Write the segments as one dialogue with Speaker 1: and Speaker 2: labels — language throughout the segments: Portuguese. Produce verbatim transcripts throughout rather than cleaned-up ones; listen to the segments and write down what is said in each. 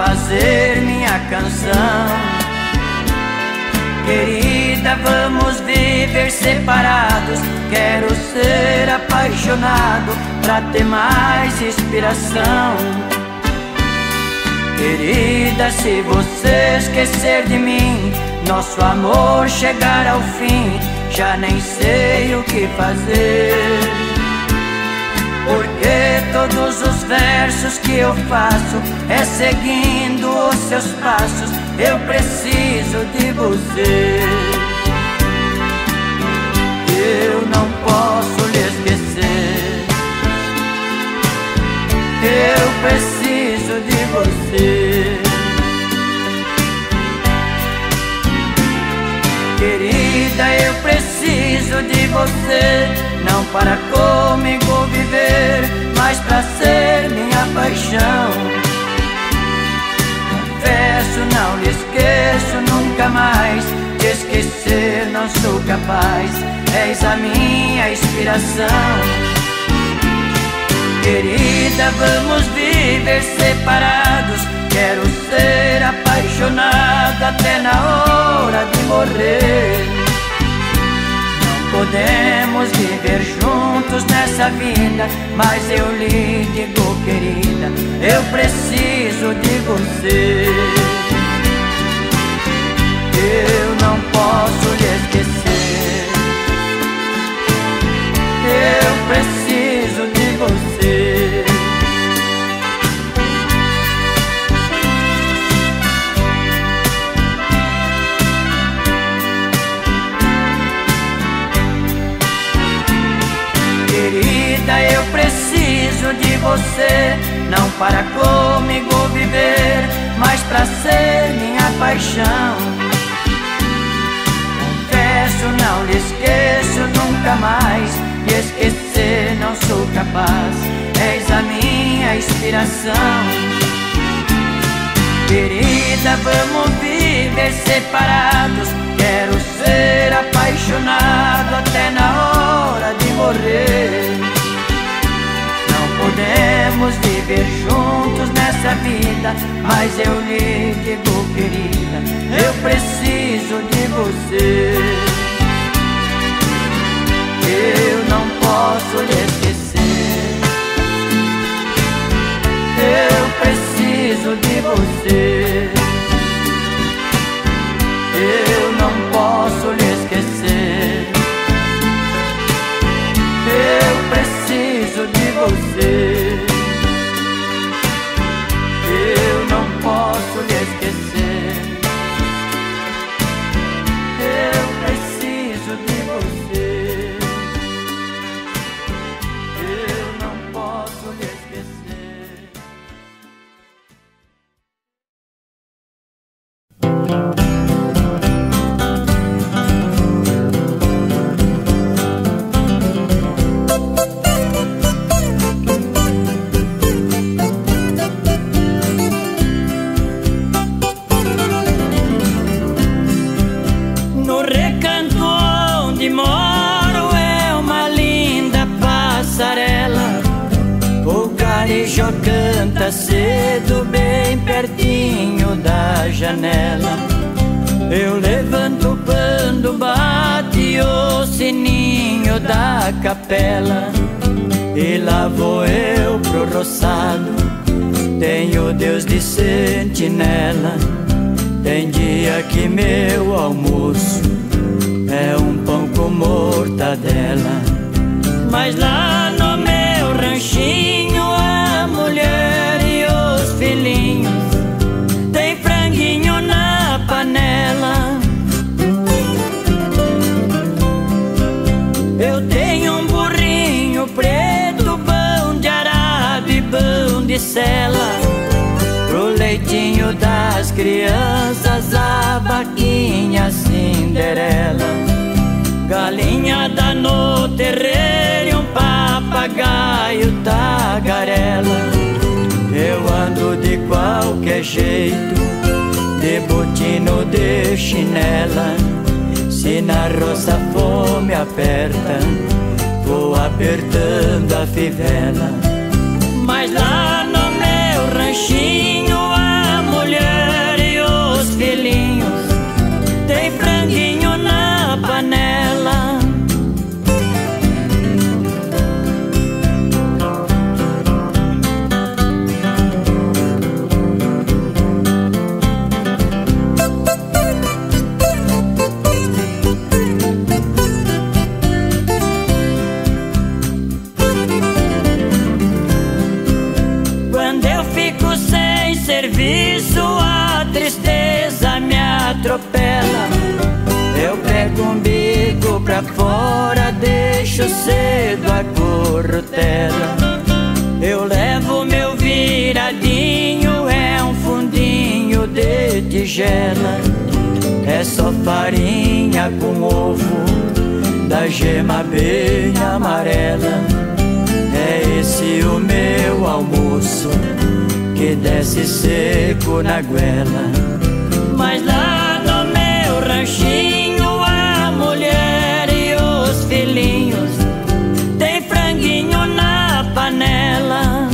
Speaker 1: fazer minha canção. Querida, vamos viver separados. Quero ser apaixonado pra ter mais inspiração. Querida, se você esquecer de mim, nosso amor chegar ao fim, já nem sei o que fazer. Porque todos os versos que eu faço é seguindo os seus passos. Eu preciso de você. Eu não posso lhe esquecer. Eu preciso de você. Querida, eu preciso de você. Não para comigo viver, mas pra ser minha paixão. Confesso, não lhe esqueço nunca mais. De esquecer não sou capaz. És a minha inspiração. Querida, vamos viver separados. Quero ser apaixonado até na hora de morrer. Não podemos viver juntos nessa vida, mas eu lhe digo, querida, eu preciso de você. Eu não posso lhe esquecer. Eu preciso de você. Querida, eu preciso de você. Não para comigo viver, mas pra ser minha paixão. Confesso, não lhe esqueço nunca mais. De esquecer não sou capaz. És a minha inspiração. Querida, vamos viver separados. Quero ser apaixonado até na hora de morrer. Não podemos viver juntos nessa vida, mas eu lhe digo, querida, eu preciso de você. Eu não posso lhe esquecer. Eu preciso de você. Eu não posso lhe esquecer. Eu preciso de você. Eu não posso lhe esquecer. Eu preciso de você. Eu não posso lhe esquecer. Canta cedo bem pertinho da janela. Eu levanto quando bate o sininho da capela. E lá vou eu pro roçado. Tenho Deus de sentinela. Tem dia que meu almoço é um pão com mortadela. Mas lá no meu ranchinho a mulher e os filhinhos tem franguinho na panela. Eu tenho um burrinho preto, pão de arado e pão de sela. Pro leitinho das crianças a vaquinha Cinderela. Galinhada no terreiro e um papagaio tagarela. Eu ando de qualquer jeito, de botino, de chinela. Se na roça a fome aperta, vou apertando a fivela. Mas lá no meu ranchinho a mulher atropela. Eu pego um bico pra fora, deixo cedo a corrutela. Eu levo meu viradinho, é um fundinho de tigela. É só farinha com ovo, da gema bem amarela. É esse o meu almoço, que desce seco na goela. Mas lá no meu ranchinho, a mulher e os filhinhos tem franguinho na panela.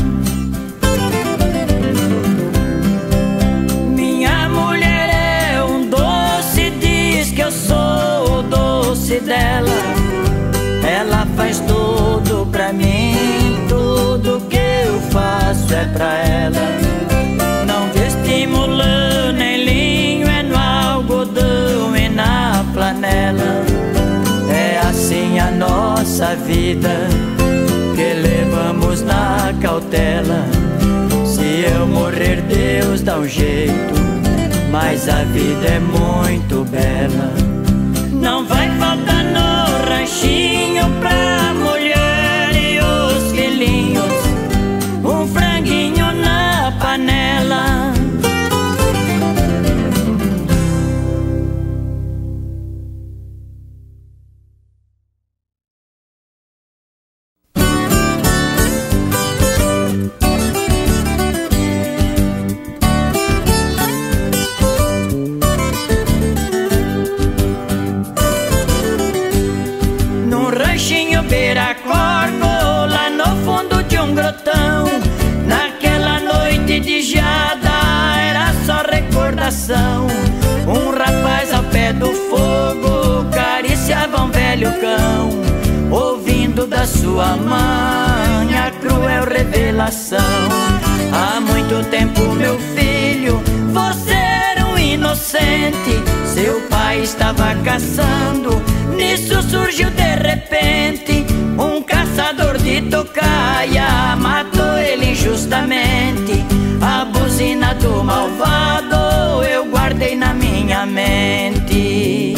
Speaker 1: Minha mulher é um doce, diz que eu sou o doce dela. Ela faz tudo pra mim, tudo que eu faço é pra ela. Não vestimos lã nem linho, é no algodão e na flanela. É assim a nossa vida, que levamos na cautela. Se eu morrer, Deus dá um jeito, mas a vida é muito bela. Não vai faltar no ranchinho pra mulher e os filhinhos um franguinho na panela. Beira-corvo, lá no fundo de um grotão, naquela noite de geada, era só recordação. Um rapaz ao pé do fogo acariciava um velho cão, ouvindo da sua mãe a cruel revelação. Há muito tempo, meu filho, você era um inocente. Seu pai estava caçando, nisso surgiu de repente um caçador de tocaia, matou ele injustamente. A buzina do malvado eu guardei na minha mente.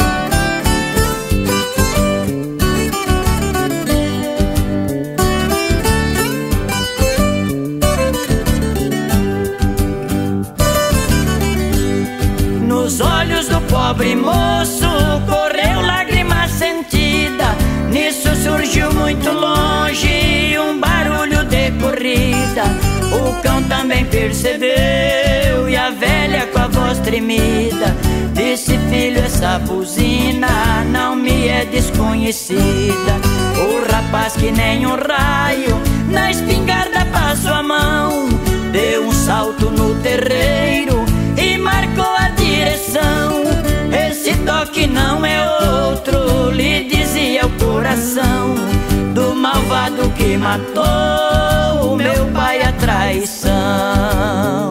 Speaker 1: Nos olhos do pobre moço correu lágrima sentida. Nisso surgiu muito longe um barulho de corrida. O cão também percebeu e a velha com a voz tremida disse: filho, essa buzina não me é desconhecida. O rapaz, que nem um raio, na espingarda passou a mão, deu um salto no terreiro e marcou a direção. Esse toque não é outro, lhe dizia o coração, do malvado que matou o meu pai a traição.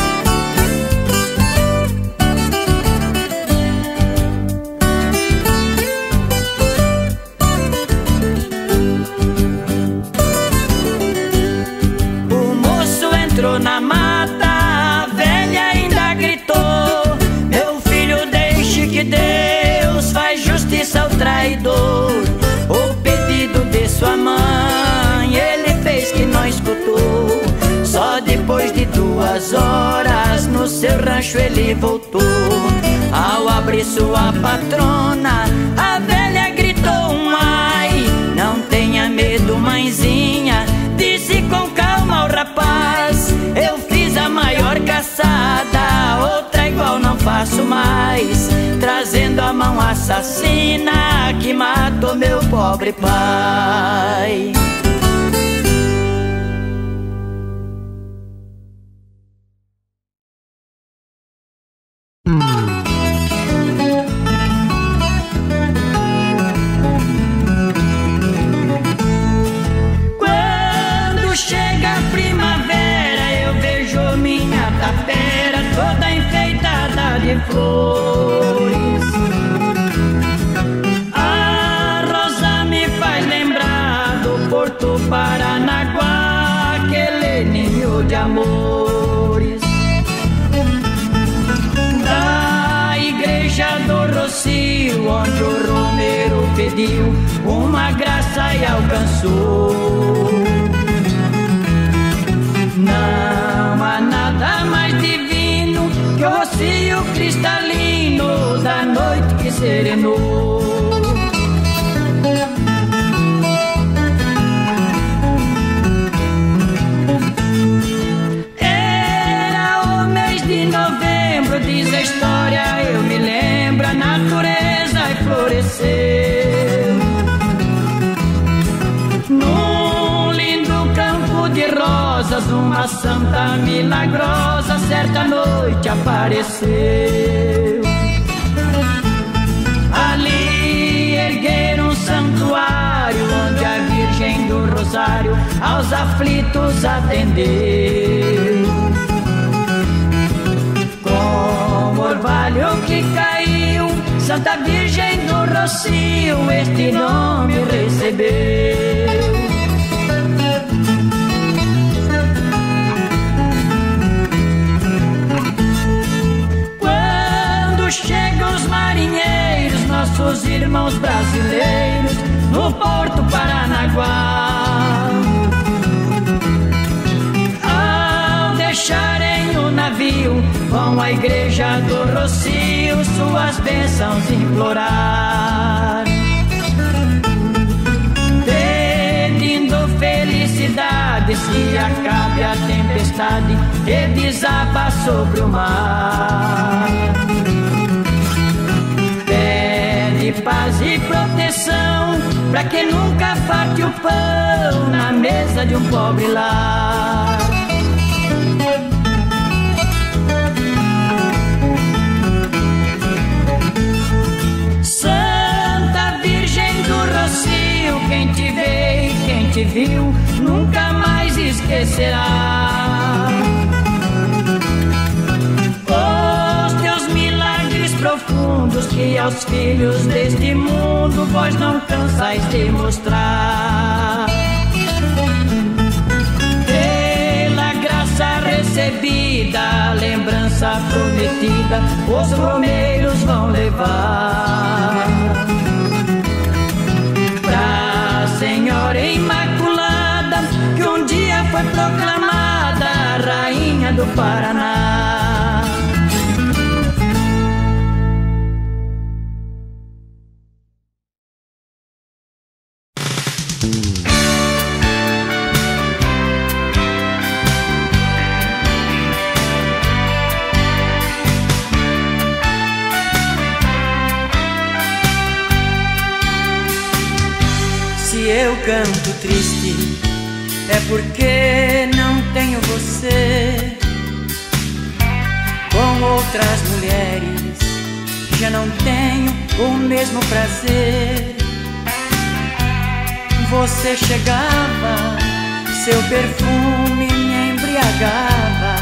Speaker 1: O moço entrou na mata, a velha ainda gritou: meu filho, deixe que Deus faz justiça ao traidor. O pedido de sua mãe ele fez que não escutou. Só depois de duas horas no seu rancho ele voltou. Ao abrir sua patrona, a velha gritou um ai. Não tenha medo, mãezinha, disse com calma o rapaz. Eu fiz a maior caçada, outra igual não faço mais, trazendo a mão assassina que matou meu pobre pai. Quando chega a primavera, eu vejo minha tapera toda enfeitada de flores. A rosa me faz lembrar do Porto Paranaguá, aquele ninho de amores. Da igreja pediu uma graça e alcançou. Não há nada mais divino que o rocio cristalino da noite que serenou. Era o mês de novembro, diz a história, eu me lembro, a natureza floresceu. Num lindo campo de rosas, uma santa milagrosa certa noite apareceu. Ali ergueram um santuário onde a Virgem do Rosário aos aflitos atendeu. Com o orvalho que caiu, Santa Virgem do Rocio este nome recebeu. Quando chegam os marinheiros, nossos irmãos brasileiros, no Porto Paranaguá, ao deixarem o navio, vão à igreja do Rocio suas bênçãos implorar, pedindo felicidade, se acabe a tempestade que desaba sobre o mar. Pede paz e proteção pra que nunca falte o pão na mesa de um pobre lar. Santa Virgem do Rocio, quem te vê e quem te viu nunca mais esquecerá. Os teus milagres profundos que aos filhos deste mundo vós não cansais de mostrar. Pela graça recebida, lembrança prometida, os romeiros vão levar pra Senhora Imaculada, que um dia foi proclamada a Rainha do Paraná.
Speaker 2: Se eu canto triste, é porque não tenho você. Com outras mulheres já não tenho o mesmo prazer. Você chegava, seu perfume me embriagava.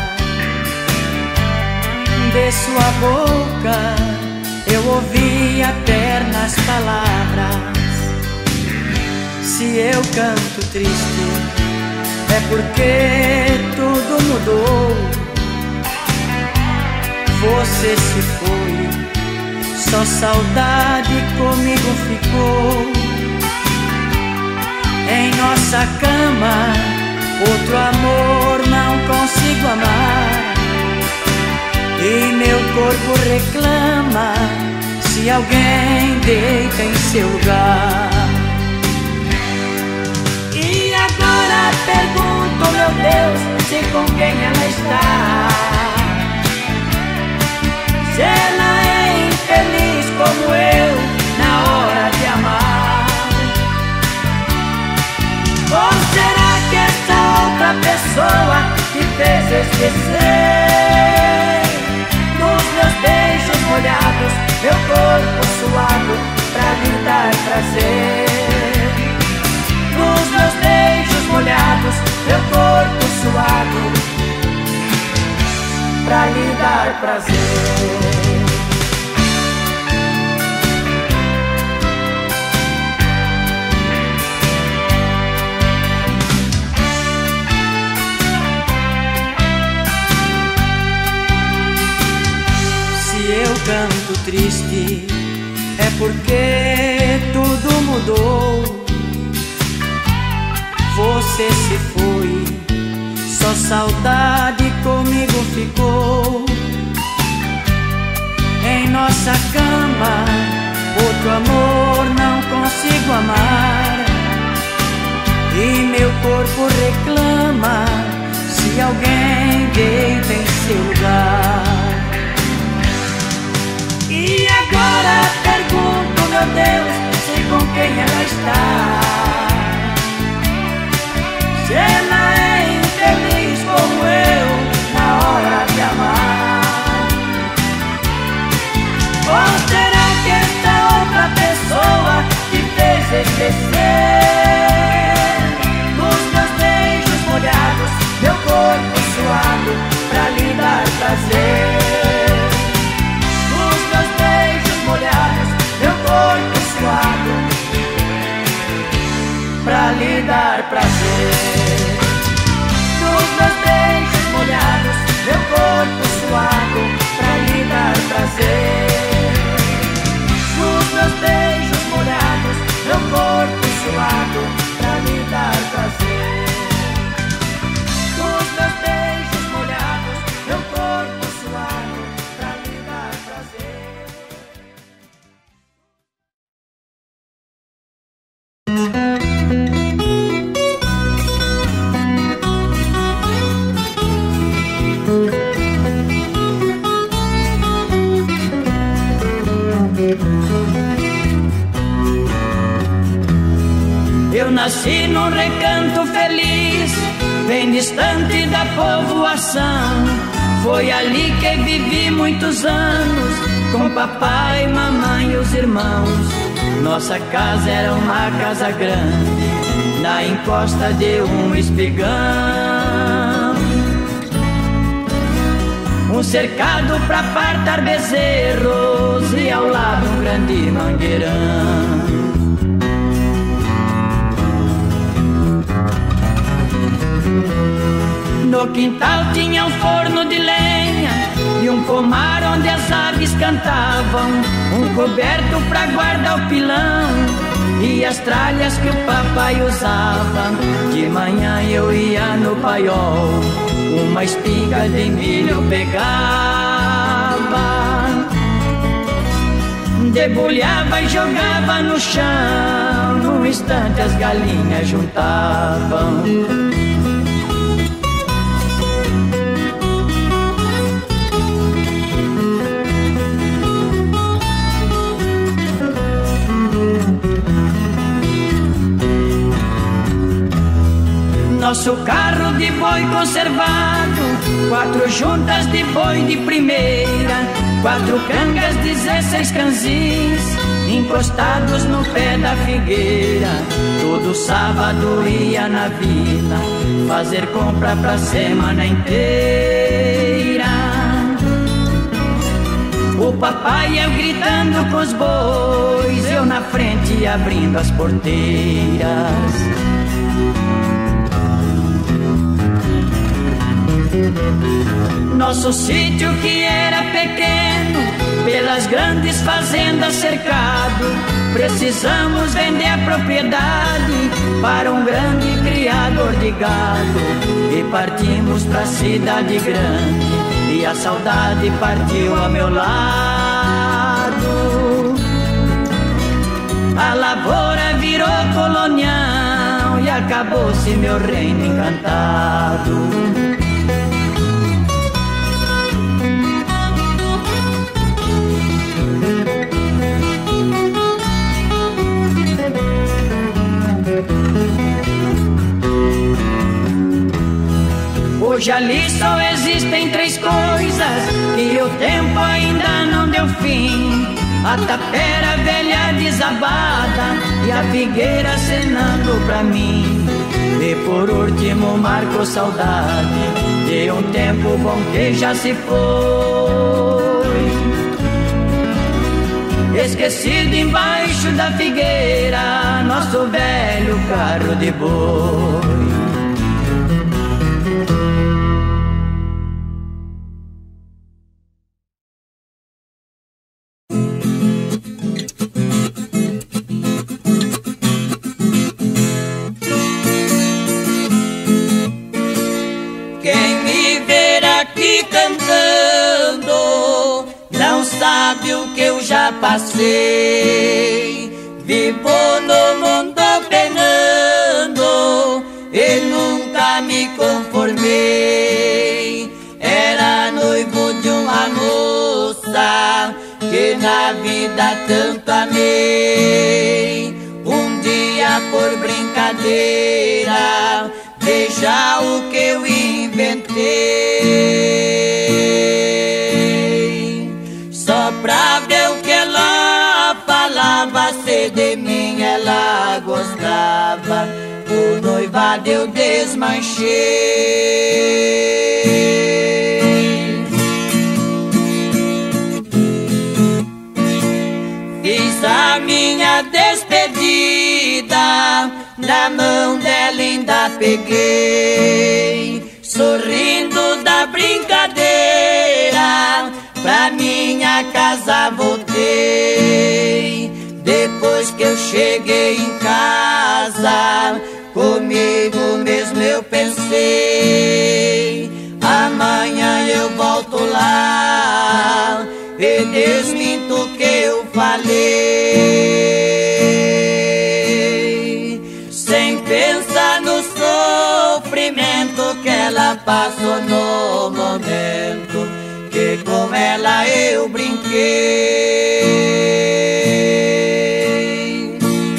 Speaker 2: De sua boca eu ouvia ternas palavras. Se eu canto triste, é porque tudo mudou. Você se foi, só saudade comigo ficou. Em nossa cama, outro amor não consigo amar. E meu corpo reclama se alguém deita em seu lugar.
Speaker 1: E agora pergunto, meu Deus, se com quem ela está. Se ela é infeliz como eu na hora de amar. Ou será que essa outra pessoa te fez esquecer dos meus beijos molhados, meu corpo suado pra lhe dar prazer? Dos meus beijos molhados, meu corpo suado pra lhe dar prazer.
Speaker 2: Se eu canto triste, é porque tudo mudou. Você se foi, só saudade comigo ficou. Em nossa cama, outro amor não consigo amar. E meu corpo reclama se alguém deita em seu lugar. E agora pergunto, meu Deus, sei com quem ela está. Se ela é infeliz como eu na hora de amar. Ou será que esta outra pessoa te fez esquecer dos meus beijos molhados, meu corpo suado pra lhe dar prazer? Dos meus beijos molhados, meu corpo suado pra lhe dar prazer. Dos meus beijos molhados, meu corpo suado pra lhe dar prazer. Dos meus beijos molhados, meu corpo suado pra lhe dar prazer. Dos meus beijos molhados, meu corpo suado pra lhe dar prazer. Eu nasci num recanto feliz, bem distante da povoação. Foi ali que vivi muitos anos, com papai, mamãe e os irmãos. Nossa casa era uma casa grande, na encosta de um espigão. Um cercado pra fartar bezerros e ao lado um grande mangueirão. No quintal tinha um forno de lenha e um pomar onde as aves cantavam, um coberto pra guardar o pilão e as tralhas que o papai usava. De manhã eu ia no paiol, uma espiga de milho eu pegava, debulhava e jogava no chão, num instante as galinhas juntavam. Nosso carro de boi conservado, quatro juntas de boi de primeira, quatro cangas, dezesseis canzis, encostados no pé da figueira. Todo sábado ia na vila, fazer compra pra semana inteira. O papai eu gritando com os bois, eu na frente abrindo as porteiras. Nosso sítio que era pequeno, pelas grandes fazendas cercado, precisamos vender a propriedade para um grande criador de gado. E partimos pra cidade grande, e a saudade partiu ao meu lado. A lavoura virou colonial e acabou-se meu reino encantado. Hoje ali só existem três coisas que o tempo ainda não deu fim: a tapera velha desabada e a figueira acenando pra mim. E por último marco saudade de um tempo bom que já se foi, esquecido embaixo da figueira, nosso velho carro de boi.
Speaker 1: não sabe o que eu já passei. Vivo no mundo penando e nunca me conformei. Era noivo de uma moça que na vida tanto amei. Um dia por brincadeira, veja o que eu inventei. Só pra ver o que ela falava, se de mim ela gostava, o noivado eu desmanchei. Fiz a minha despedida, na mão dela ainda peguei, sorrindo da brincadeira, pra minha casa voltei. Depois que eu cheguei em casa, comigo mesmo eu pensei, amanhã eu volto lá e desminto o que eu falei, sem pensar no sofrimento que ela passou no momento que com ela eu brinquei.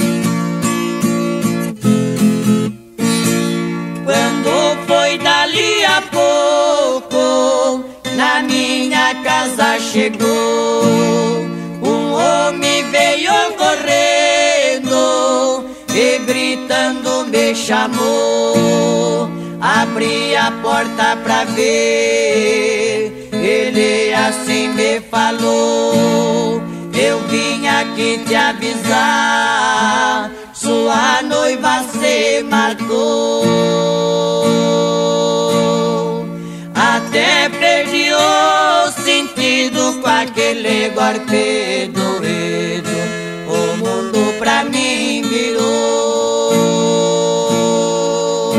Speaker 1: Quando foi dali a pouco, na minha casa chegou um homem, veio correndo e gritando me chamou. Abri a porta pra ver, ele assim me falou, eu vim aqui te avisar, sua noiva se matou. Até perdi o sentido com aquele golpe doído, o mundo pra mim virou.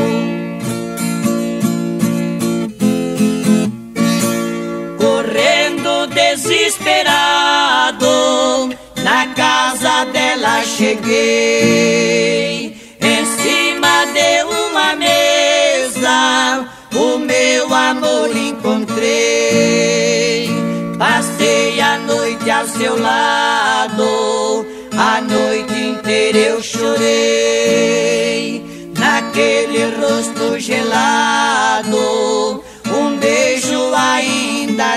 Speaker 1: Correndo desesperado, na casa dela cheguei, em cima de uma mesa o meu amor encontrei. Passei a noite ao seu lado, a noite inteira eu chorei. Naquele rosto gelado, um beijo ainda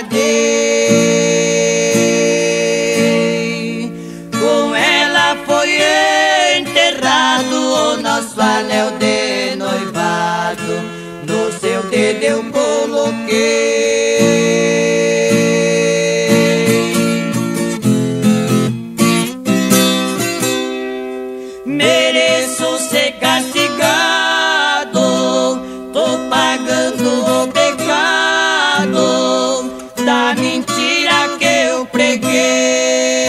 Speaker 1: dei. Com ela foi enterrado o nosso anel de noivado, no seu dedo eu coloquei. Mereço ser castigado, tô pagando o pecado da mentira que eu preguei.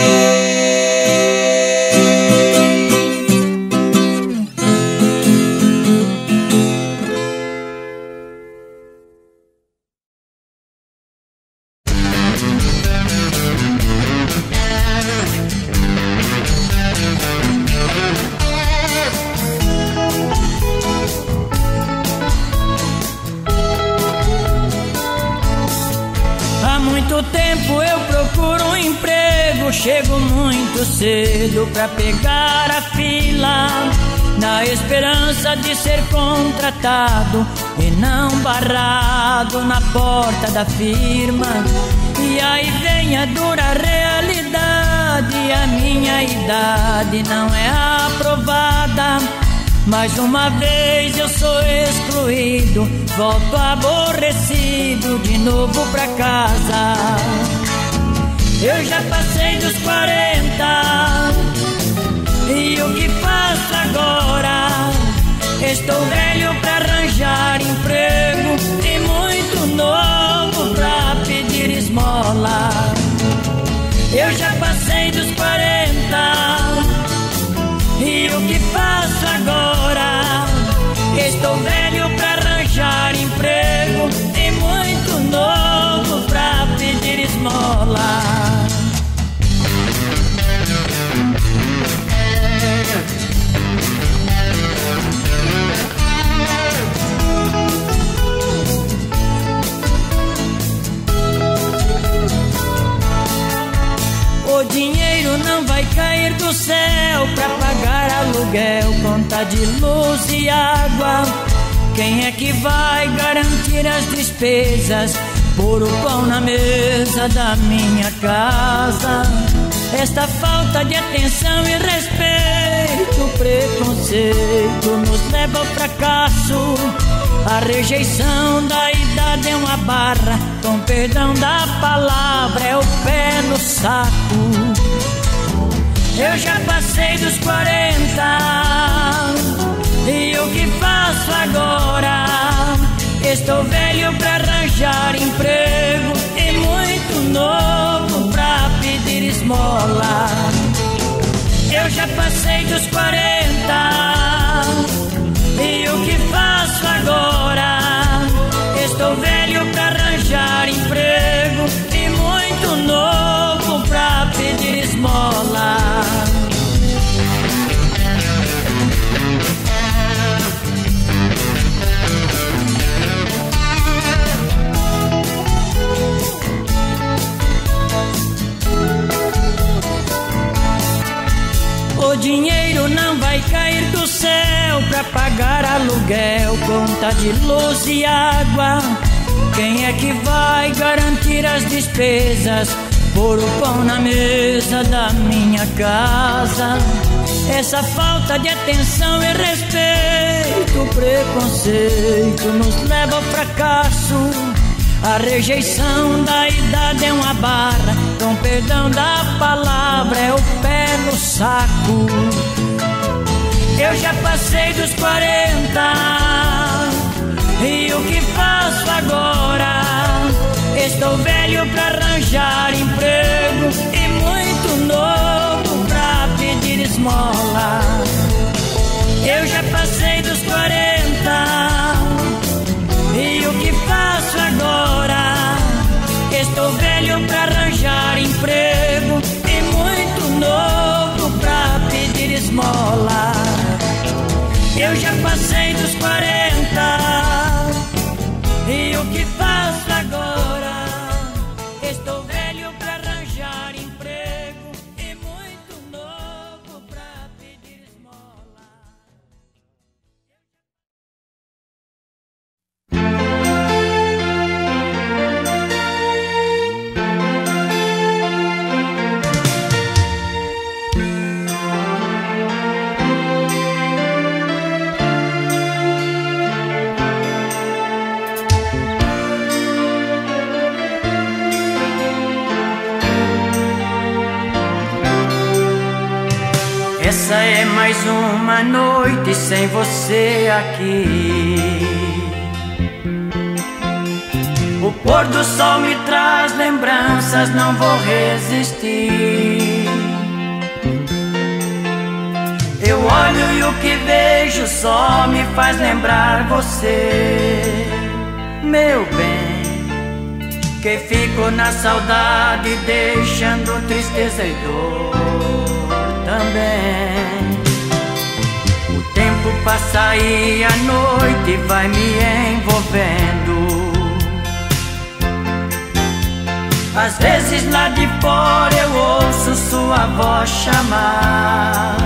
Speaker 1: Chego muito cedo pra pegar a fila, na esperança de ser contratado e não barrado na porta da firma. E aí vem a dura realidade, a minha idade não é aprovada. Mais uma vez eu sou excluído, volto aborrecido de novo pra casa. Eu já passei dos quarenta, e o que faço agora? Estou velho pra arranjar emprego e muito novo pra pedir esmola. Eu já passei dos quarenta, e o que faço agora? Estou velho pra arranjar emprego e muito novo pra pedir esmola. O dinheiro não vai cair do céu pra pagar aluguel, conta de luz e água. Quem é que vai garantir as despesas, pôr o pão na mesa da minha casa? Esta falta de atenção e respeito, preconceito nos leva ao fracasso. A rejeição da idade é uma barra, com perdão da palavra, é o pé no saco. Eu já passei dos quarenta, e o que faço agora? Estou velho pra arranjar emprego e muito novo pra pedir esmola. Eu já passei dos quarenta, e o que faço agora? Estou velho pra arranjar emprego e muito novo pra pedir esmola. O dinheiro não vai cair do céu pra pagar aluguel, conta de luz e água. Quem é que vai garantir as despesas, pôr o pão na mesa da minha casa? Essa falta de atenção e respeito, preconceito nos leva ao fracasso. A rejeição da idade é uma barra, com perdão da palavra, é o pé no saco. Eu já passei dos quarenta, e o que faço agora? Estou velho pra arranjar emprego e muito novo pra pedir esmola. Eu já passei dos quarenta, e o que faço agora? Estou velho pra arranjar emprego e muito novo pra pedir esmola. Eu já passei dos quarenta, e o que faço agora? Estou velho pra arranjar emprego e muito novo pra pedir esmola. Essa é mais uma noite sem você aqui. O pôr do sol me traz lembranças, não vou resistir. Eu olho e o que vejo só me faz lembrar você, meu bem, que fico na saudade deixando tristeza e dor também. O tempo passa e a noite vai me envolvendo. Às vezes lá de fora eu ouço sua voz chamar.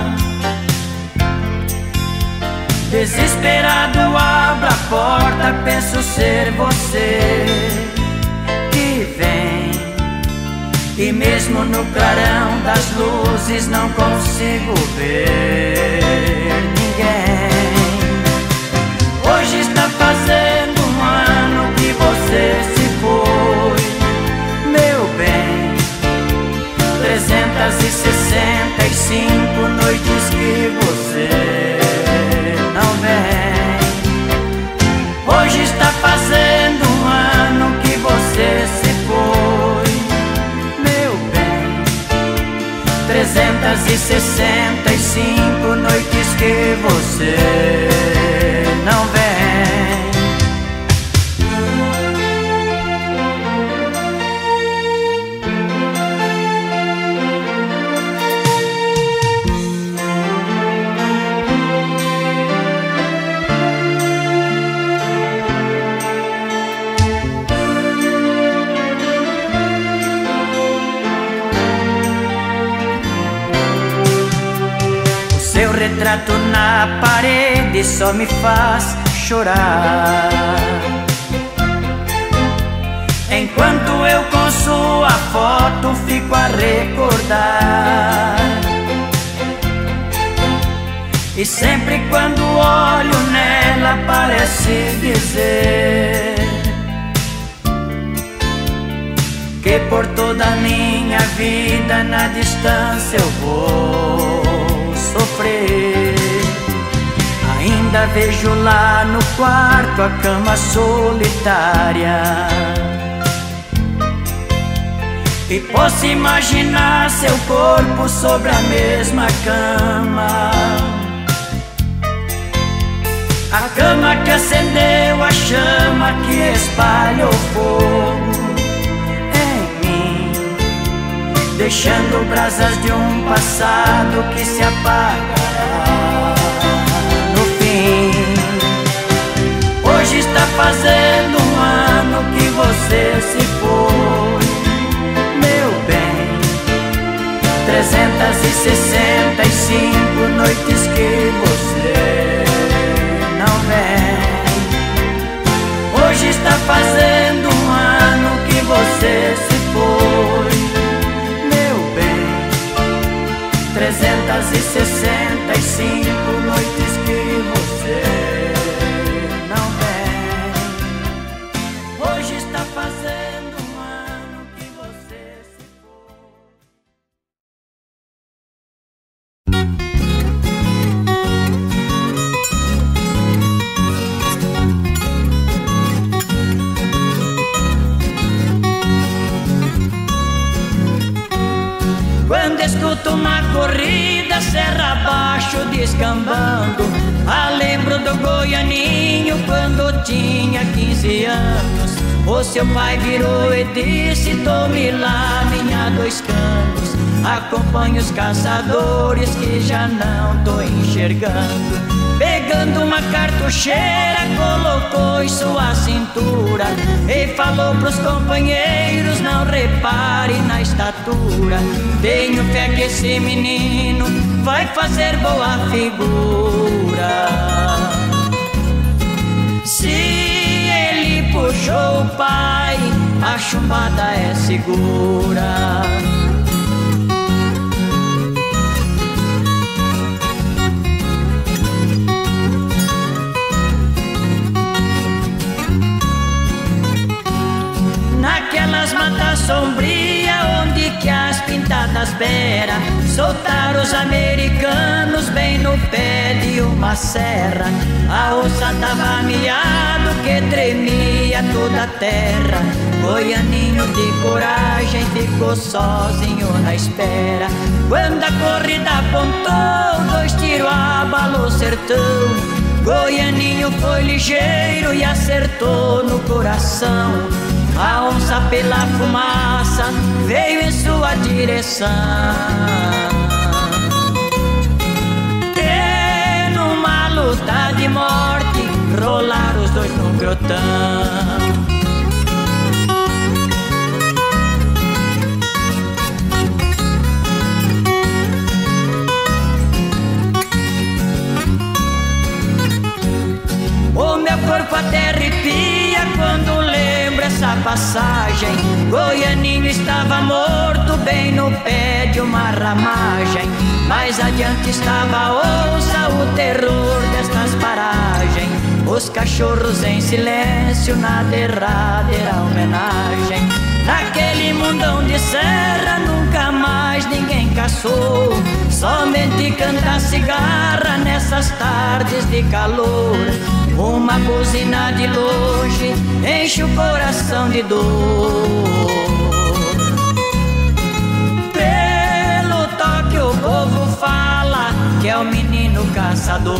Speaker 1: Desesperado eu abro a porta, penso ser você que vem. E mesmo no clarão das luzes não consigo ver ninguém. Hoje está fazendo um ano que você se foi, meu bem. trezentas e sessenta e cinco noites que você não vem. Hoje está fazendo um ano que você se foi, trezentas e sessenta e cinco noites que você não vem. retrato na parede só me faz chorar. Enquanto eu com sua foto fico a recordar. E sempre quando olho nela parece dizer que por toda a minha vida na distância eu vou sofrer. Ainda vejo lá no quarto a cama solitária e posso imaginar seu corpo sobre a mesma cama. A cama que acendeu a chama que espalhou fogo em mim, deixando brasas de um passado que se apagará no fim. Hoje está fazendo um ano que você se foi, meu bem. trezentas e sessenta e cinco noites que você não vem. Hoje está fazendo um ano que você se foi, meu bem. trezentas e sessenta e cinco noites que você não vem. Hoje está fazendo um ano que você se foi. Quando escuto uma corrida serra abaixo descambando, ah, lembro do goianinho quando tinha quinze anos. O seu pai virou e disse: tome lá minha dois canos, acompanhe os caçadores que já não tô enxergando. Pegando uma cartucheira, colocou em sua cintura e falou pros companheiros: não repare na estatura. Tenho fé que esse menino vai fazer boa figura. Se ele puxou o pai, a chumbada é segura. Naquelas matas sombrias onde que as pintadas beira, soltaram os americanos bem no pé de uma serra. A onça tava miado que tremia toda a terra. Goianinho de coragem ficou sozinho na espera. Quando a corrida apontou, dois tiros abalou o sertão. Goianinho foi ligeiro e acertou no coração. A onça pela fumaça veio em sua direção. E numa luta de morte rolaram os dois no grotão. O meu corpo até arrepia quando lembro essa passagem. Goianinho estava morto bem no pé de uma ramagem. Mais adiante estava a onça, o terror destas paragens. Os cachorros em silêncio na derradeira homenagem. Naquele mundão de serra nunca mais ninguém caçou. Somente canta cigarra nessas tardes de calor. Uma buzina de longe enche o coração de dor. Pelo toque o povo fala que é o menino caçador.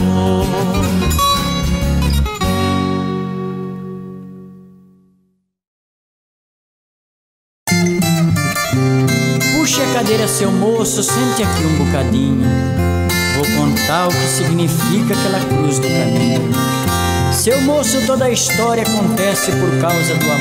Speaker 1: Puxe a cadeira, seu moço, sente aqui um bocadinho. Vou contar o que significa aquela cruz do caminho. Seu moço, toda a história acontece por causa do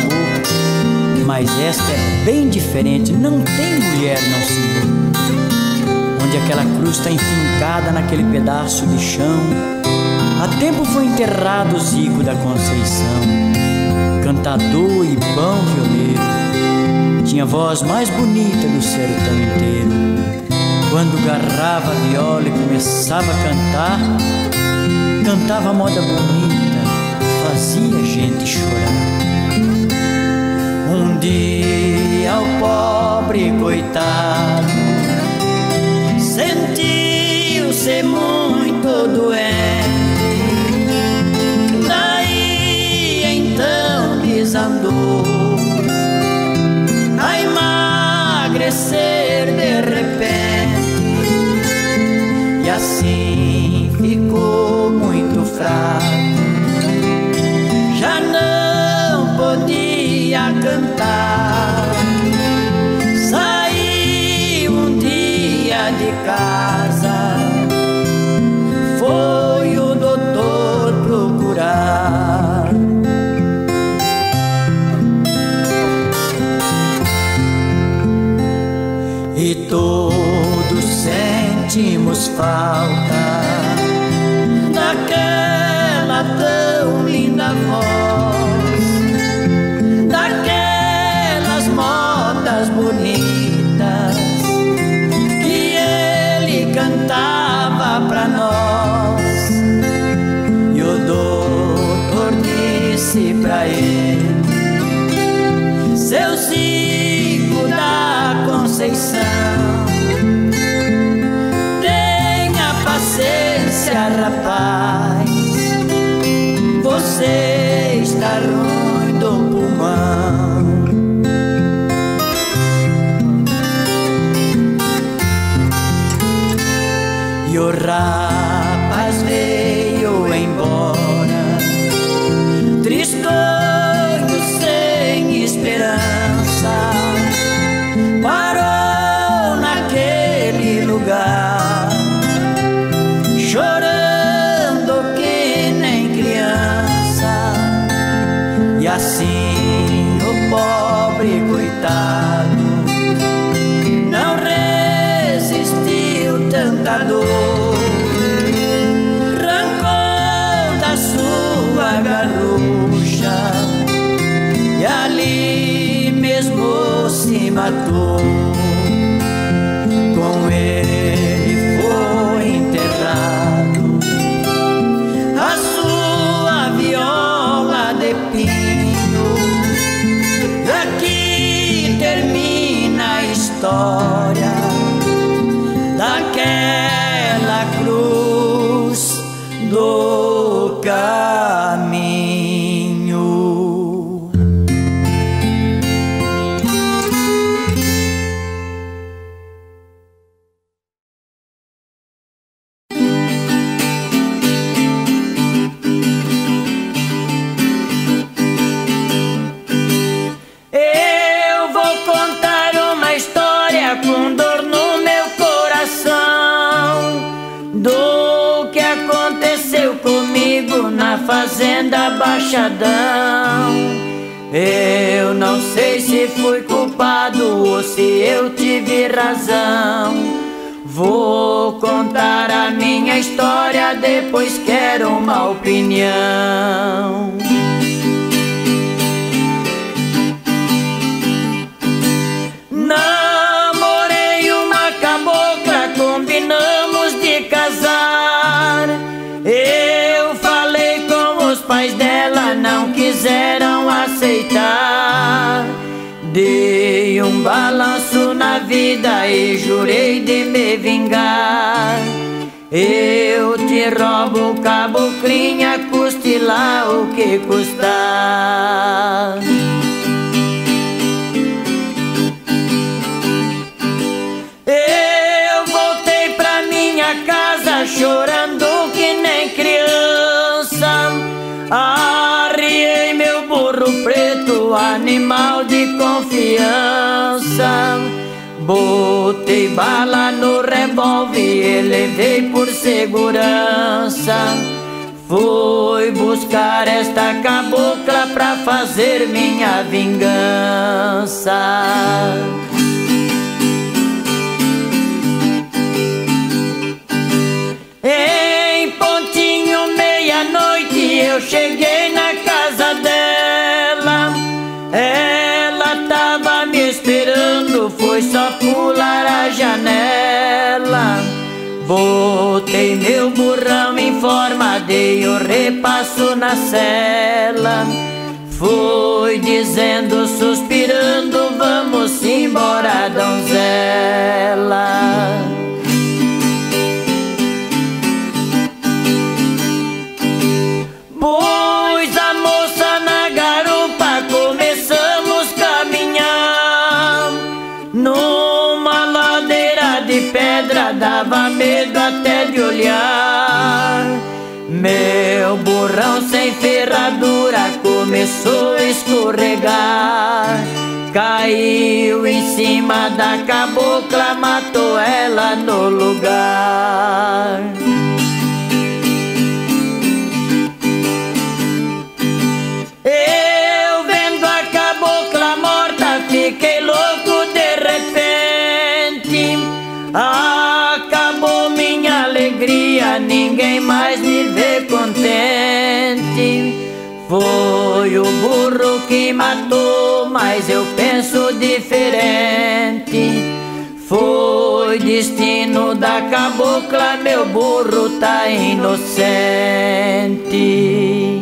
Speaker 1: amor, mas esta é bem diferente, não tem mulher, não senhor. onde aquela cruz está enfincada naquele pedaço de chão. Há tempo foi enterrado o Zico da Conceição, cantador e bom violeiro, tinha a voz mais bonita do sertão inteiro. Quando garrava a viola e começava a cantar, cantava a moda bonita, fazia a gente chorar. Um dia o pobre coitado sentiu-se muito doente, daí então desandou a emagrecer de repente, e assim ficou muito fraco, já não podia cantar. Saiu um dia de casa, foi o doutor procurar. E todos sentimos falta daquela tão linda voz, daquelas modas bonitas que ele cantava pra nós. E o doutor disse pra ele: seu Zico da Conceição, tenha paciência, rapaz, você está ruim do pulmão. E o rapaz veio embora, tristonho, sem esperança, parou naquele lugar, chorando que nem criança. E assim o pobre coitado não resistiu tanta dor, arrancou da sua garrucha e ali mesmo se matou. Com ele foi enterrado a sua viola de pino. Aqui termina a história daquela cruz do caminho. Fazenda Baixadão, eu não sei se fui culpado ou se eu tive razão. Vou contar a minha história, depois quero uma opinião. Namorei uma cabocla, combinamos de casar. Eu falei com os pais dela, não quiseram aceitar. Dei um balanço na vida e jurei de me vingar. Eu te roubo, caboclinha, custe lá o que custar. Eu voltei pra minha casa chorando que nem criança. Arriei meu burro preto, animal de confiança. Botei bala no revólver e levei por segurança. Fui buscar esta cabocla pra fazer minha vingança. eu cheguei na casa dela, ela tava me esperando, foi só pular a janela. Botei meu burrão em forma, dei o repasso na cela. Fui dizendo, suspirando, vamos embora, donzela. Pus a moça na garupa, começamos a caminhar. Numa ladeira de pedra, dava medo até de olhar. Meu burrão sem ferradura começou a escorregar. Caiu em cima da cabocla, matou ela no lugar. Eu vendo a cabocla morta, fiquei louco de repente. Acabou minha alegria, ninguém mais me vê contente. Foi o burro que matou, mas eu penso diferente. Foi destino da cabocla, meu burro tá inocente.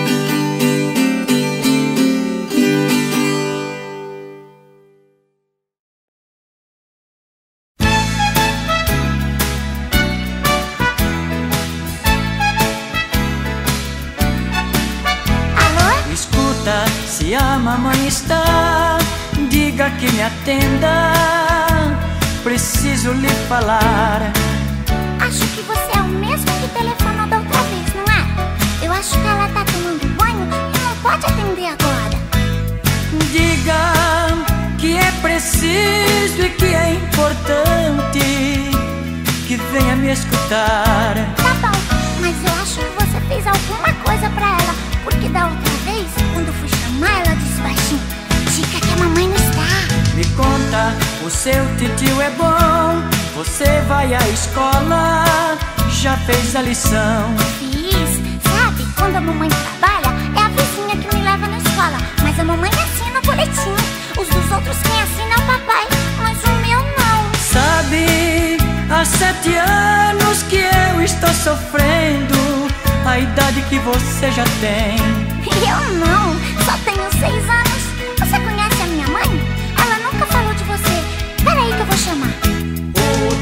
Speaker 1: Se a mamãe está, diga que me atenda, preciso lhe falar.
Speaker 3: Acho que você é o mesmo que telefonou da outra vez, não é? Eu acho que ela tá tomando banho e não pode atender agora.
Speaker 1: Diga que é preciso e que é importante que venha me escutar.
Speaker 3: Tá bom, mas eu acho que você fez alguma coisa pra ela, porque da outra vez, quando fui chamar, ela disse baixinho: diga que a mamãe não está.
Speaker 1: Me conta, o seu titio é bom, você vai à escola, já fez a lição?
Speaker 3: Fiz, sabe, quando a mamãe trabalha, é a vizinha que me leva na escola, mas a mamãe assina o boletim. Os dos outros quem assina é o papai, mas o meu não.
Speaker 1: Sabe, há sete anos que eu estou sofrendo a idade que você já tem.
Speaker 3: Eu não, só tenho seis anos. Você conhece a minha mãe? Ela nunca falou de você. Peraí que eu vou chamar.
Speaker 1: O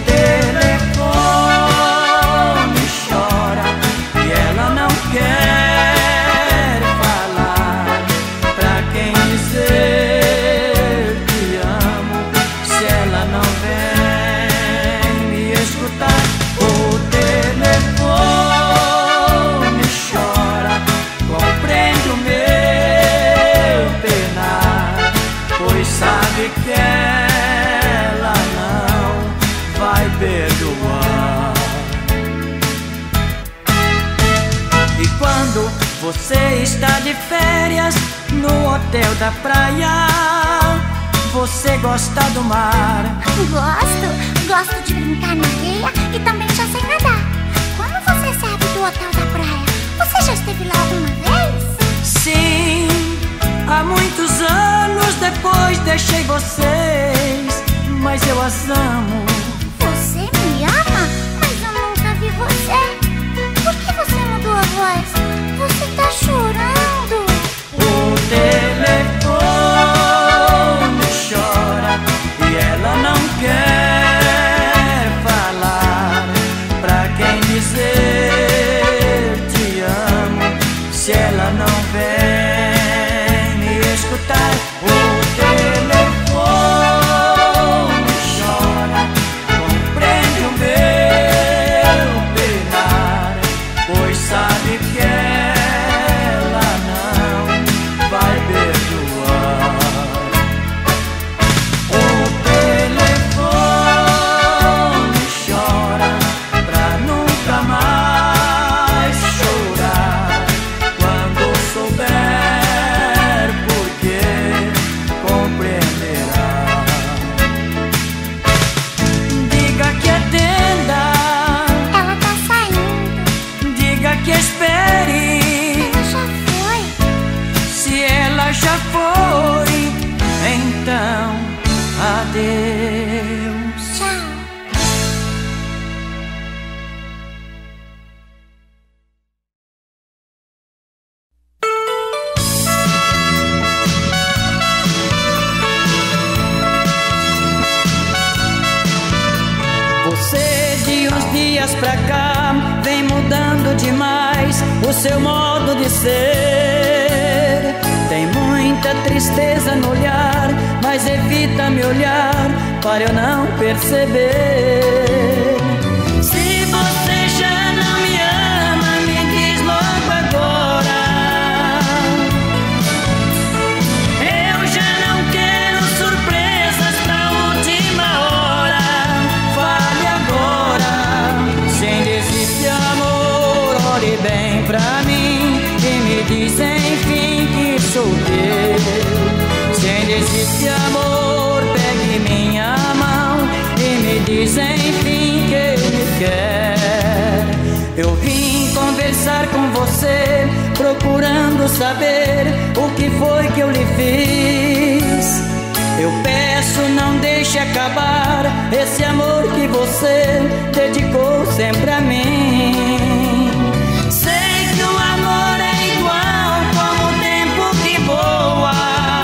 Speaker 1: telefone chora e ela não quer falar. Pra quem dizer te amo, se ela não vem me escutar. O telefone chora, compreende o meu penar, pois sabe que ela não vai perdoar. E quando você está de férias no hotel da praia, você gosta do mar?
Speaker 3: Gosto, gosto de brincar na areia e também já sei nadar. Como você sabe do hotel da praia? Você já esteve lá alguma vez?
Speaker 1: Sim, há muitos anos depois deixei vocês, mas eu as amo.
Speaker 3: Você me ama? Mas eu nunca vi você. Por que você mudou a voz? Você tá chorando.
Speaker 1: O telefone chora e ela não quer falar. Pra quem dizer te amo, se ela não vem me escutar. O telefone chora Você de uns dias pra cá vem mudando demais o seu modo de ser. Tem muita tristeza no olhar, mas evita me olhar para eu não perceber. Se você já não me ama, me diz logo agora. Eu já não quero surpresas pra última hora. Fale agora, sem desistir, amor, olhe bem pra mim e me diz enfim que sou teu. Sem desistir, amor, pegue minha mão e me diz enfim que me quer. Eu vim conversar com você, procurando saber o que foi que eu lhe fiz. Eu peço, não deixe acabar esse amor que você dedicou sempre a mim. Sei que o amor é igual como o tempo que voa.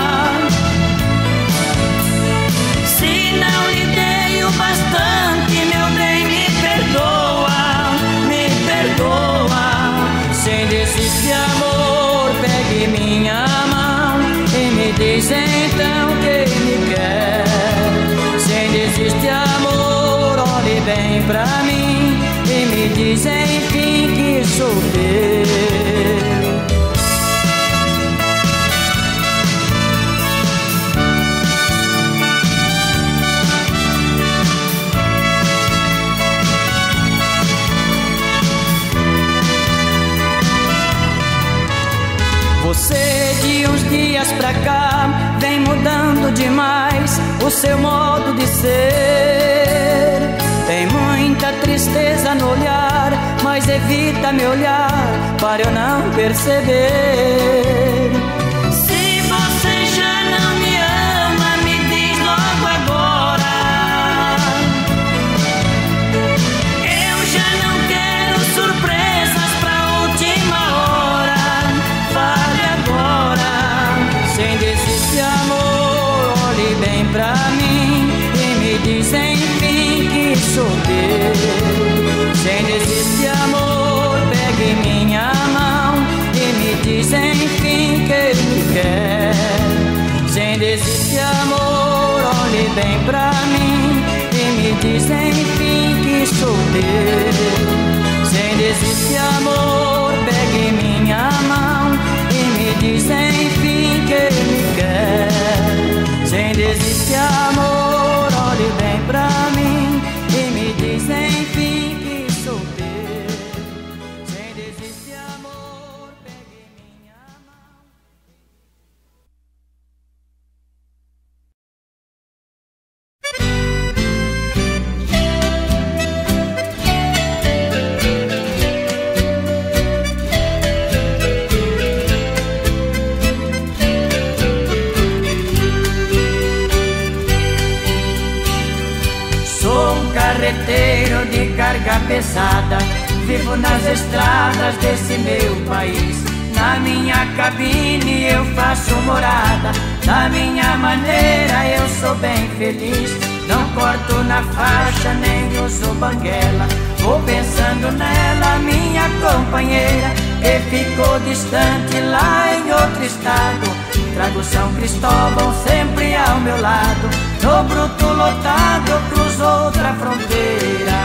Speaker 1: Se não lhe dei o bastante, meu bem, me perdoa, me perdoa. Sem desistir, amor, pegue minha mão e me diz então que me quer. Sem desistir, amor, olhe bem pra mim e me diz enfim que sou teu. Você de uns dias pra cá vem mudando demais o seu modo de ser. Tem muita tristeza no olhar, mas evita me olhar para eu não perceber. Se você já não me ama, me diz logo agora. Eu já não quero surpresas pra última hora. Fale agora, sem desistir, amor, olhe bem pra mim e me diz enfim que sou teu. Sem desistir, amor, pegue minha mão e me diz enfim que me quer. Sem desistir, amor, olhe bem pra mim e me diz enfim que sou teu. Sem desistir, amor, pegue minha mão e me diz enfim que me quer. Sem desistir, amor, olhe bem pra mim e me diz enfim que sou teu. Sem desistir, amor, pegue minha mão. Carreteiro de carga pesada, vivo nas estradas desse meu país. Na minha cabine eu faço morada, da minha maneira eu sou bem feliz. Não corto na faixa nem uso banguela, vou pensando nela, minha companheira, que ficou distante lá em outro estado. Trago São Cristóvão sempre ao meu lado, no bruto lotado eu cruzo outra fronteira.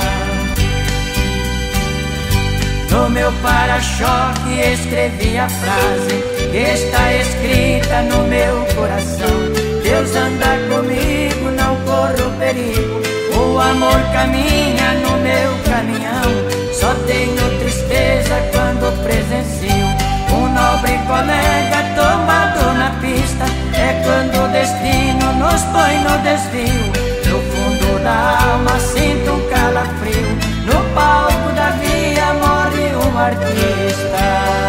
Speaker 1: No meu para-choque escrevi a frase que está escrita no meu coração: Deus anda comigo, não corro perigo, o amor caminha no meu caminhão. Só tenho tristeza quando presencio um nobre colega tombado na pista. É quando o destino nos põe no desvio. No fundo da alma sinto um calafrio, no palco da via morre um artista.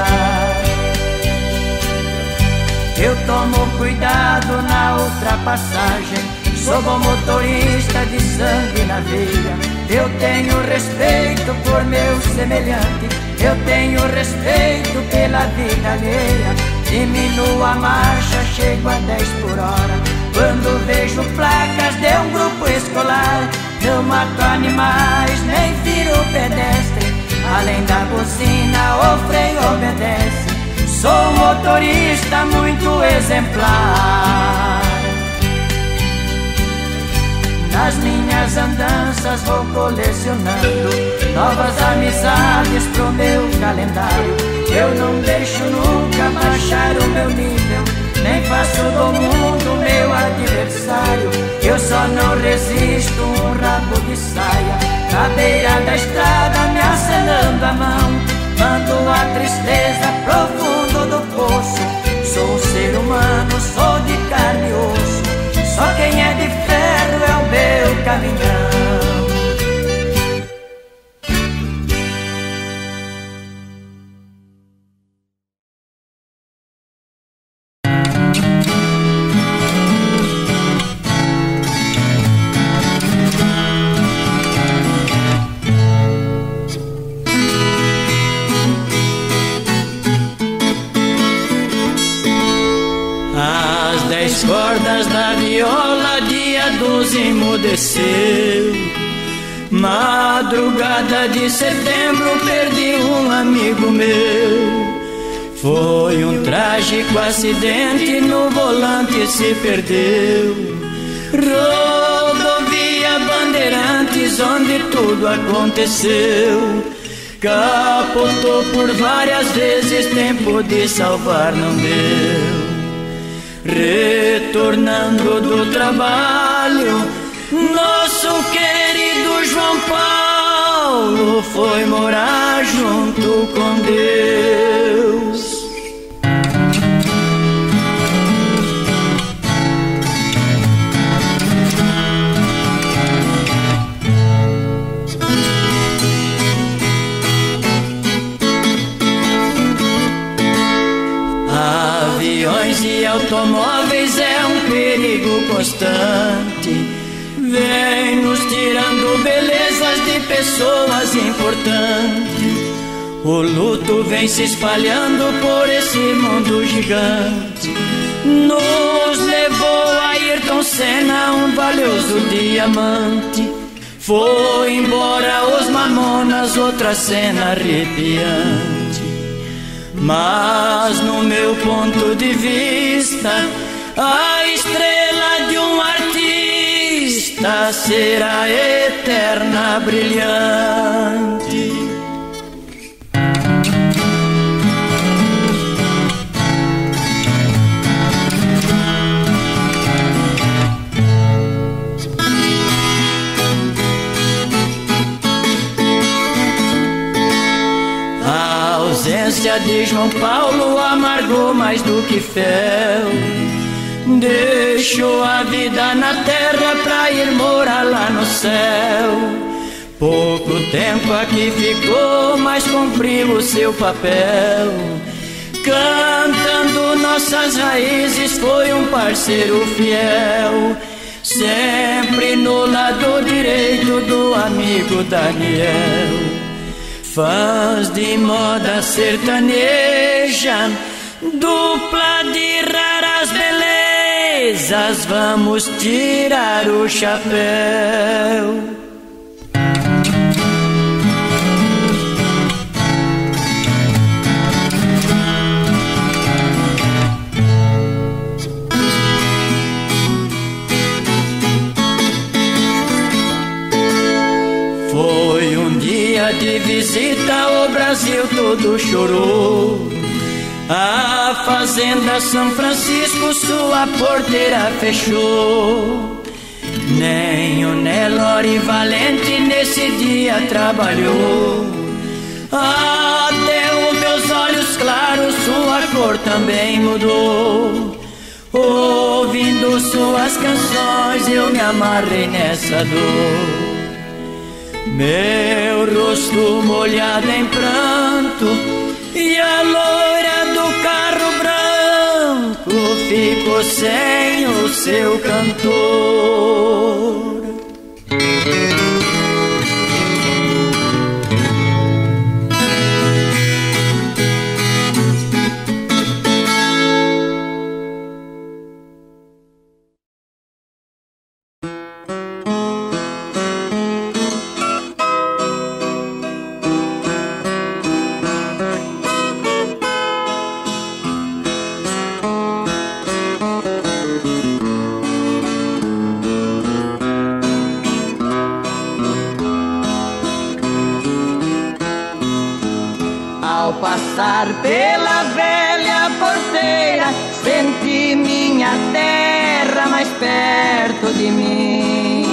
Speaker 1: Eu tomo cuidado na ultrapassagem, sou bom motorista de sangue na veia. Eu tenho respeito por meu semelhante, eu tenho respeito pela vida alheia. Diminuo a marcha, chego a dez por hora, quando vejo placas de um grupo escolar. não mato animais, nem firo pedestre. Além da buzina, o freio obedece. Sou um motorista muito exemplar. Nas minhas andanças vou colecionando novas amizades pro meu calendário. Eu não deixo nunca baixar o meu nível, nem faço do mundo meu adversário. Eu só não resisto um rabo de saia na beira da estrada me acenando a mão. Mando a tristeza profundo do poço. Sou um ser humano, sou de carne e osso. Só quem é de ferro é o meu caminhão. As cordas da viola, dia doze emudeceu. Madrugada de setembro, perdi um amigo meu. Foi um trágico acidente, no volante se perdeu. Rodovia Bandeirantes, onde tudo aconteceu. Capotou por várias vezes, tempo de salvar não deu. Retornando do trabalho, nosso querido João Paulo foi morar junto com Deus. Aviões e automóveis é um perigo constante. Vem nos tirando belezas de pessoas importantes. O luto vem se espalhando por esse mundo gigante. Nos levou a Ayrton Senna, um valioso diamante. Foi embora os Mamonas, outra cena arrepiante. Mas no meu ponto de vista, a estrela de um artista será eterna, brilhante. A ausência de João Paulo amargou mais do que fel. Deixou a vida na terra pra ir morar lá no céu. Pouco tempo aqui ficou, mas cumpriu o seu papel. Cantando nossas raízes, foi um parceiro fiel. Sempre no lado direito do amigo Daniel. Fãs de moda sertaneja, dupla de raras belezas, vamos tirar o chapéu. Foi um dia de visita, o Brasil todo chorou. A fazenda São Francisco sua porteira fechou. Nem o Nelore Valente nesse dia trabalhou. Até os meus olhos claros sua cor também mudou. Ouvindo suas canções eu me amarrei nessa dor. Meu rosto molhado em pranto e a loira do carro branco ficou sem o seu cantor. passar pela velha porteira, senti minha terra mais perto de mim.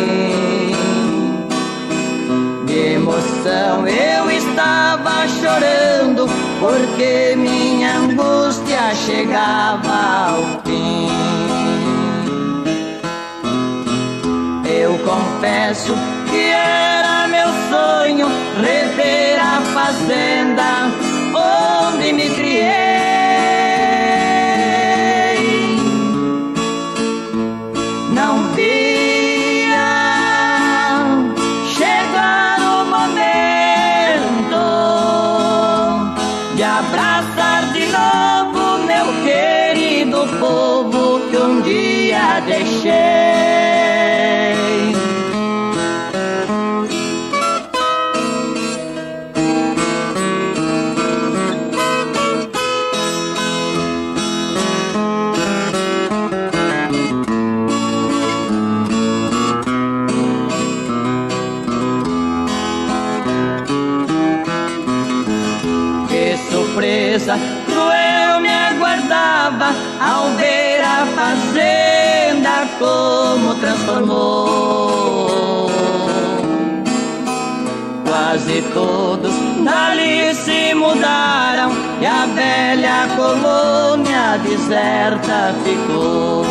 Speaker 1: De emoção eu estava chorando, porque minha angústia chegava ao fim. Eu confesso que era meu sonho rever a fazenda onde me criei. Não via chegar o momento de abraçar de novo meu querido povo que um dia deixei. Cruel me aguardava ao ver a fazenda como transformou. Quase todos dali se mudaram e a velha colônia deserta ficou.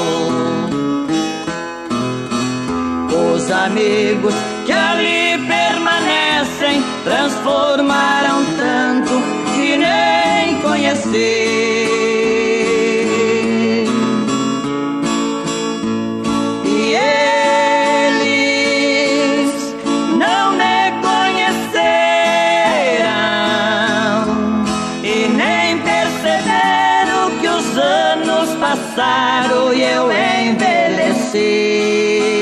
Speaker 1: Os amigos que ali permanecem transformaram tanto que nem conheci. E eles não me conheceram e nem perceberam que os anos passaram e eu envelheci.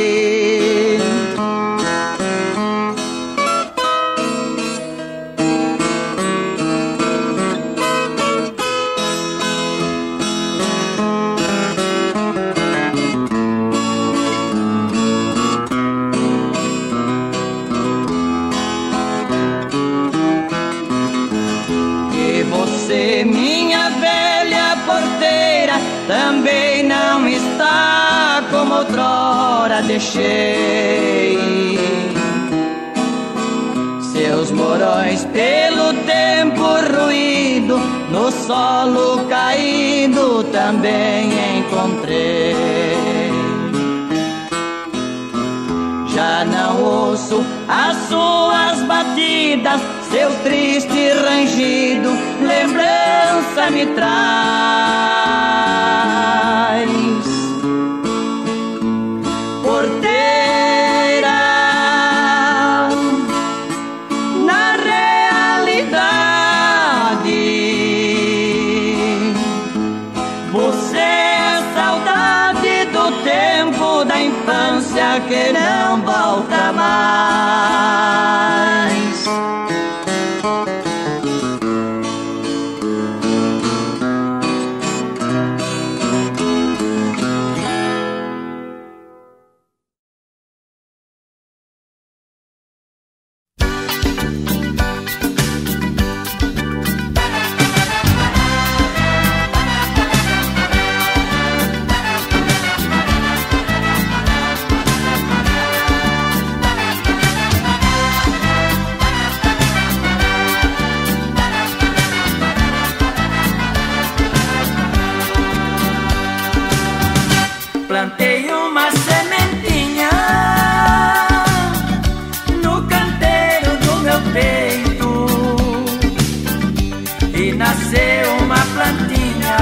Speaker 1: Também não está como outrora deixei. Seus morões pelo tempo ruído, no solo caído também encontrei. Já não ouço as suas batidas, seu triste rangido lembrança me traz. Porteira, na realidade, você é saudade do tempo da infância que não volta mais. Plantei uma sementinha no canteiro do meu peito e nasceu uma plantinha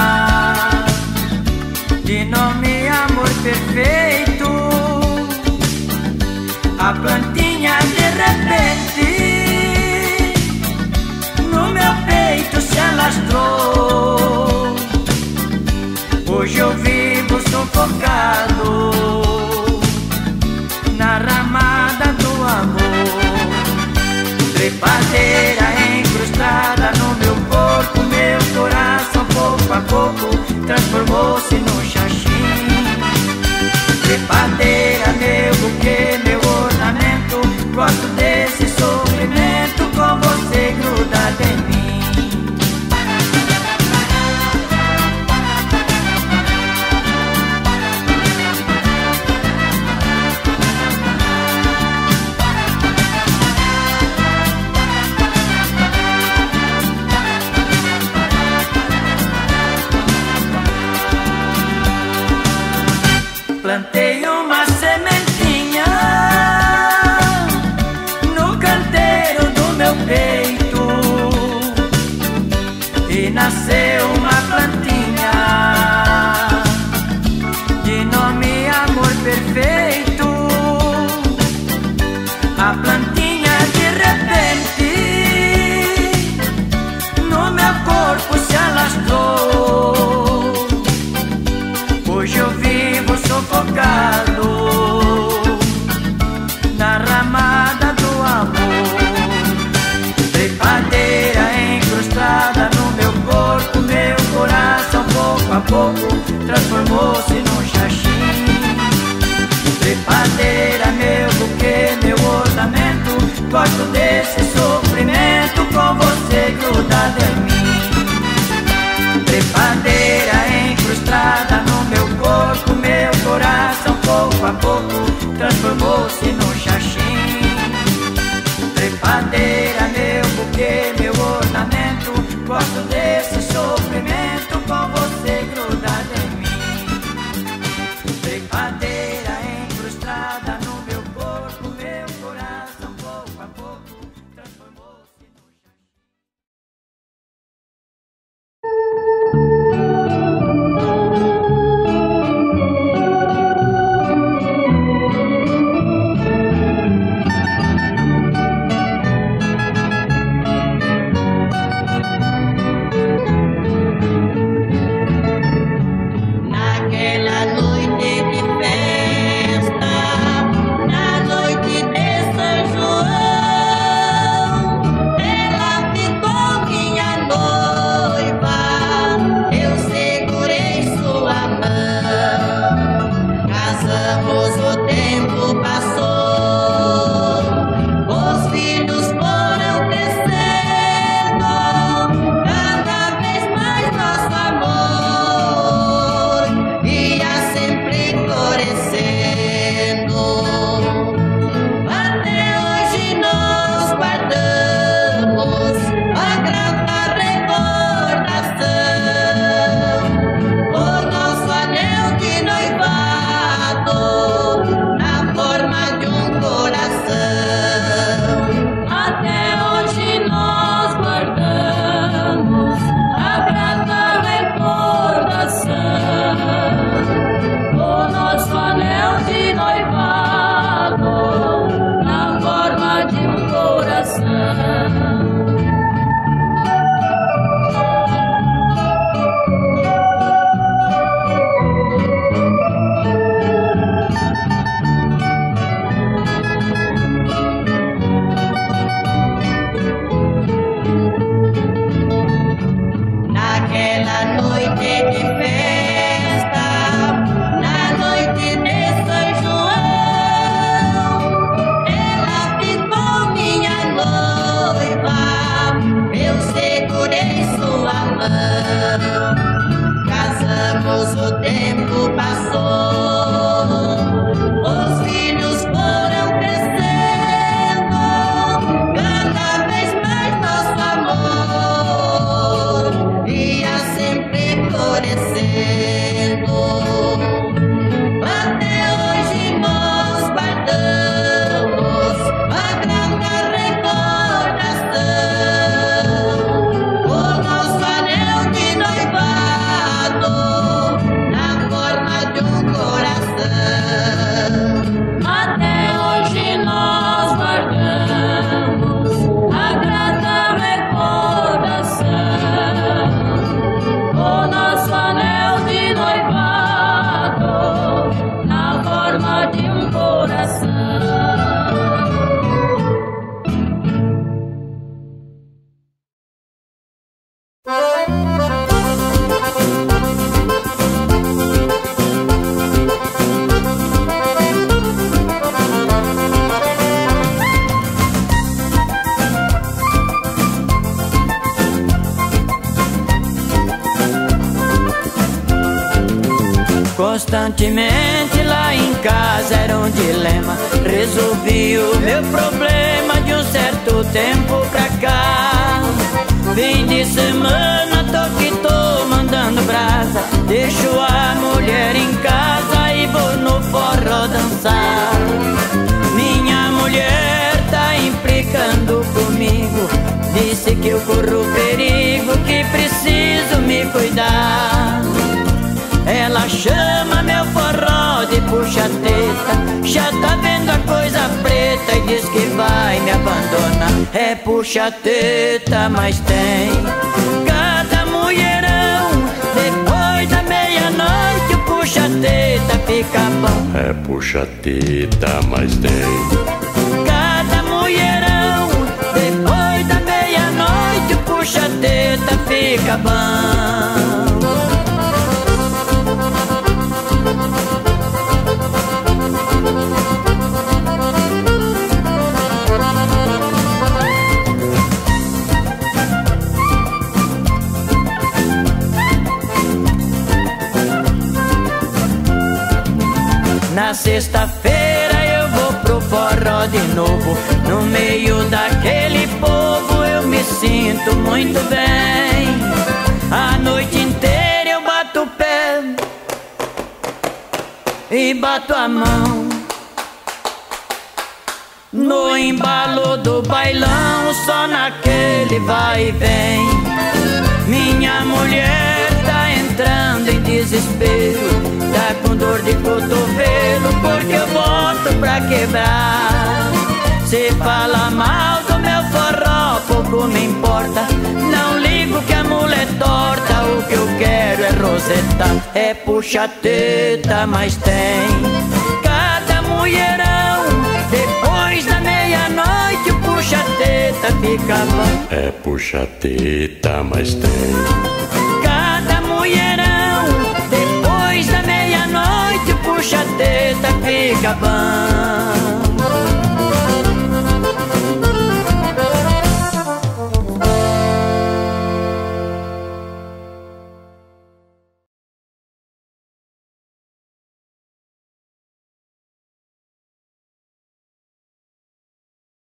Speaker 1: de nome amor perfeito. A plantinha de repente no meu peito se alastrou. Hoje eu vivo sufocado na ramada do amor. Trepadeira incrustada no meu corpo, meu coração pouco a pouco transformou-se num xaxim. Trepadeira, meu buquê, meu ornamento, gosto desse sofrimento com você grudado em mim. plantei uma sementinha no canteiro do meu peito e nasceu uma plantinha de nome amor perfeito. A plantinha de repente no meu corpo se alastrou. Hoje eu vivo sufocado na ramada do amor. Trepadeira incrustada no meu corpo, meu coração pouco a pouco transformou-se num xaxim. Trepadeira, meu buquê, meu ornamento, gosto desse sofrimento com você grudado em mim. Trepadeira incrustada no meu corpo, meu coração pouco a pouco transformou-se num xaxim. Trepadeira, meu buquê, meu ornamento, gosto desse sofrimento com você grudado em mim. Trepadeira incrustada no meu corpo, meu coração pouco a pouco transformou-se num xaxim.
Speaker 2: Constantemente lá em casa era um dilema. Resolvi o meu problema de um certo tempo pra cá. Fim de semana tô que tô mandando brasa. Deixo a mulher em casa e
Speaker 1: comigo no forró dançar. Minha mulher tá implicando comigo, disse que eu corro perigo, que preciso me cuidar. Ela chama meu forró de puxa-teta, já tá vendo a coisa preta e diz que vai me abandonar. É puxa-teta, mas tem cada mulherão. Depois da meia-noite o puxa-teta fica bom.
Speaker 4: É puxa-teta, mas tem
Speaker 1: cada mulherão. Depois da meia-noite o puxa-teta fica bom. Na sexta-feira eu vou pro forró de novo. No meio daquele povo eu me sinto muito bem. A noite inteira eu bato o pé e bato a mão no embalo do bailão, só naquele vai e vem. Minha mulher tá entrando em desespero, tá com dor de cotovelo, porque eu boto pra quebrar. Se fala mal do meu forró, pouco me importa. Não ligo que a mulher torta, o que eu quero é rosetar. É puxa-teta, mas tem cada mulherão. Depois da meia-noite o puxa-teta fica bom.
Speaker 4: É puxa-teta, mas tem
Speaker 1: cada mulherão. Depois da meia-noite o puxa-teta fica bom.